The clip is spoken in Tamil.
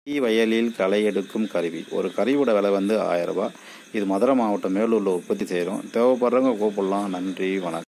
வயலில் களை எடுக்கும் கருவி. ஒரு கருவியோட விலை வந்து 1000 ரூபாய். இது மதுரை மாவட்டம் மேலூரில் உற்பத்தி செய்கிறோம். தேவைப்படுறவங்க கூப்பிடலாம். நன்றி, வணக்கம்.